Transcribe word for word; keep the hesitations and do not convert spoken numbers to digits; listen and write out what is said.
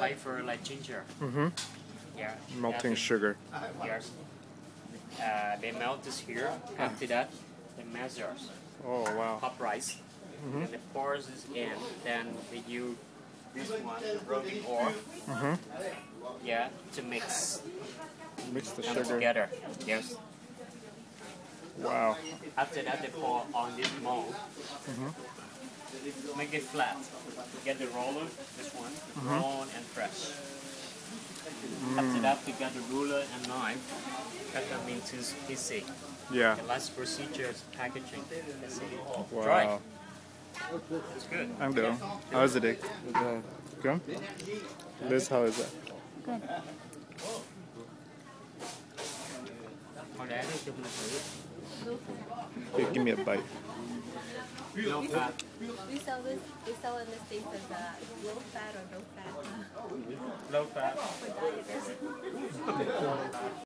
flavor like ginger. Mm-hmm. Yeah. Melting After- sugar. Yes. Uh, they melt this here. After that, they measure Oh wow. pop rice. Mm-hmm. And they pour this in. Then they use this one, rolling ore. Mm-hmm. Yeah, to mix Mix the them sugar. together. Yes. Wow. After that, they pour on this mold. Mm-hmm. Make it flat. Get the roller, this one, Mm-hmm. roll and press. Mm. After that, we got the ruler and knife. Cut them into pieces. Yeah. The last procedure is packaging. That's it. Wow. Dry. It's good. I'm doing. How is it, Dick? Good? Liz, how is it? Good. Hồi đấy thì chụp mình thử. Here, give me a bite. No fat. We sell this. We sell in the States as a low fat or no fat Low fat. for dieters.